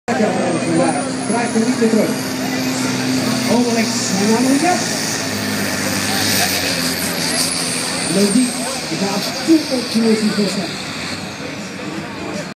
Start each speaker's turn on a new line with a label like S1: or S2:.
S1: Krijgt hem niet meer terug. Overlinks naar Marias. Lodi gaat toe optimistisch verstaan.